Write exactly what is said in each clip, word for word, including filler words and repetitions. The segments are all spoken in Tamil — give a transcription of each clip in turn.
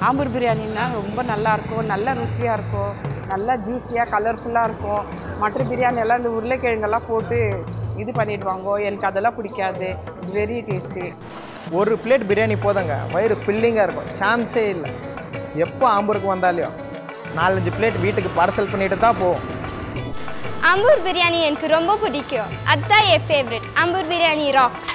ஆம்பூர் பிரியாணின்னா ரொம்ப நல்லாயிருக்கும், நல்ல ருசியாக இருக்கும், நல்லா ஜூஸியாக கலர்ஃபுல்லாக இருக்கும். மற்ற பிரியாணி எல்லாம் இந்த உருளைக்கிழங்கெல்லாம் போட்டு இது பண்ணிடுவாங்க, எனக்கு அதெல்லாம் பிடிக்காது. Very tasty. ஒரு பிளேட் பிரியாணி போதுங்க, வயிறு ஃபில்லிங்காக இருக்கும், சான்ஸே இல்லை. எப்போ ஆம்பூருக்கு வந்தாலையும் நாலஞ்சு பிளேட் வீட்டுக்கு பார்சல் பண்ணிட்டு தான் போவோம். ஆம்பூர் பிரியாணி எனக்கு ரொம்ப பிடிக்கும், அதுதான் என் favourite. Ambur biryani rocks.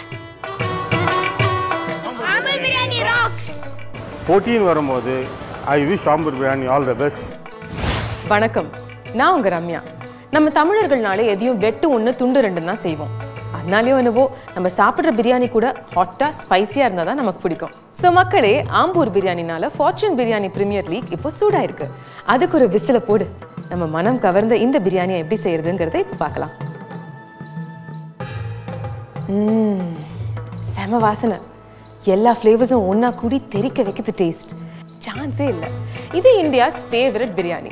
Ambur biryani rocks. போட்டின்னு வரும்போது I wish Ambur biryani all the best. வணக்கம், நான் உங்கள் ரம்யா. நம்ம தமிழர்கள்னாலே எதையும் வெட்டு ஒன்று துண்டு ரெண்டு தான் செய்வோம். அதனாலேயோ என்னவோ நம்ம சாப்பிட்ற பிரியாணி கூட ஹாட்டாக ஸ்பைஸியாக இருந்தால் தான் நமக்கு பிடிக்கும். ஸோ மக்களே, ஆம்பூர் பிரியாணினால ஃபார்ச்சூன் பிரியாணி பிரீமியர் லீக் இப்போ சூடாக இருக்கு. அதுக்கு ஒரு விசிலை போடு. நம்ம மனம் கவர்ந்த இந்த பிரியாணியை எப்படி செய்யறதுங்கிறத இப்போ பார்க்கலாம். ம் செம வாசனை, எல்லா ஃப்ளேவர்ஸும் ஒன்றா கூடி தெறிக்க வைக்கிறது டேஸ்ட். சான்ஸே இல்லை. இது இந்தியாஸ் ஃபேவரட் பிரியாணி.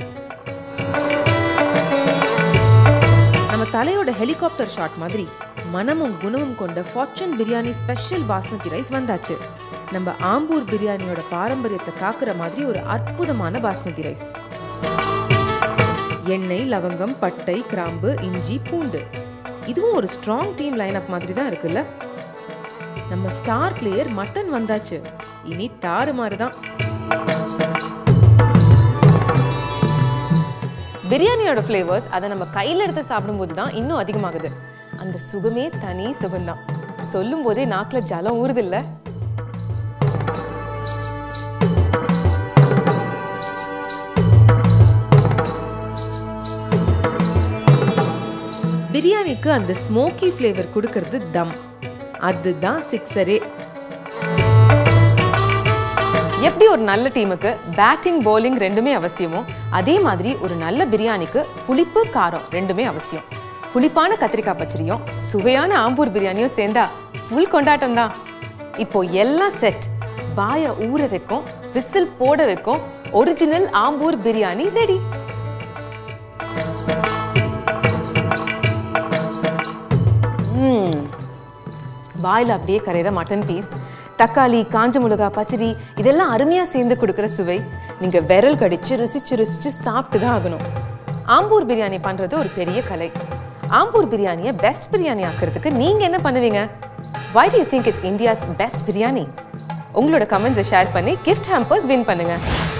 நம்ம தலையோட ஹெலிகாப்டர் ஷாட் மாதிரி மனமும் குணமும் கொண்ட fortune biryani special basmati rice வந்தாச்சு. நம்ம ஆம்பூர் பிரியாணியோட பாரம்பரியத்தை காக்குற மாதிரி ஒரு அற்புதமான பாஸ்மதி ரைஸ். எண்ணெய், லவங்கம், பட்டை, கிராம்பு, இஞ்சி, பூண்டு, இதுவும் ஒரு ஸ்ட்ராங் டீம் லைன் அப் மாதிரி தான் இருக்குல்ல. நம்ம ஸ்டார் பிளேயர் மட்டன் வந்தாச்சு. இனி தாறுமாறு தான். பிரியாணியோட ஃப்ளேவர்ஸ் அதை நம்ம கையில் எடுத்து சாப்பிடும்போது தான் இன்னும் அதிகமாகுது. அந்த சுகமே தனி சுகம்தான். சொல்லும் போதே நாக்கில் ஜலம் ஊறுது இல்ல. பிரியாணிக்கு அந்த ஸ்மோக்கி ஃப்ளேவர் கொடுக்கறது தம். அதுதான் சிக்ஸரே. எப்படி ஒரு நல்ல டீமுக்கு பேட்டிங் பவுலிங் ரெண்டுமே அவசியமோ, அதே மாதிரி ஒரு நல்ல பிரியாணிக்கு புளிப்பு காரம் ரெண்டுமே அவசியம். புளிப்பான கத்திரிக்காய் பச்சடியும் சுவையான ஆம்பூர் பிரியாணியும் சேர்ந்தா ஃபுல் கொண்டாட்டம் தான். இப்போ எல்லாம் செட். பாய ஊற வைக்கும், விசில் போட வைக்கும், ஒரிஜினல் ஆம்பூர் பிரியாணி ரெடி. வாயில் அப்படியே கரையிற மட்டன் பீஸ், தக்காளி, காஞ்ச மிளகா, பச்சடி, இதெல்லாம் அருமையா சேர்ந்து கொடுக்குற சுவை. நீங்க விரல் கடிச்சு ருசிச்சு ருசிச்சு சாப்பிட்டு தான் ஆகணும். ஆம்பூர் பிரியாணி பண்றது ஒரு பெரிய கலை. ஆம்பூர் பிரியாணியை பெஸ்ட் பிரியாணி ஆக்குறதுக்கு நீங்க என்ன பண்ணுவீங்க? Why do you think it's India's best biryani? உங்களோட கமெண்ட்ஸை ஷேர் பண்ணி கிஃப்ட் ஹேம்பர்ஸ் வின் பண்ணுங்க.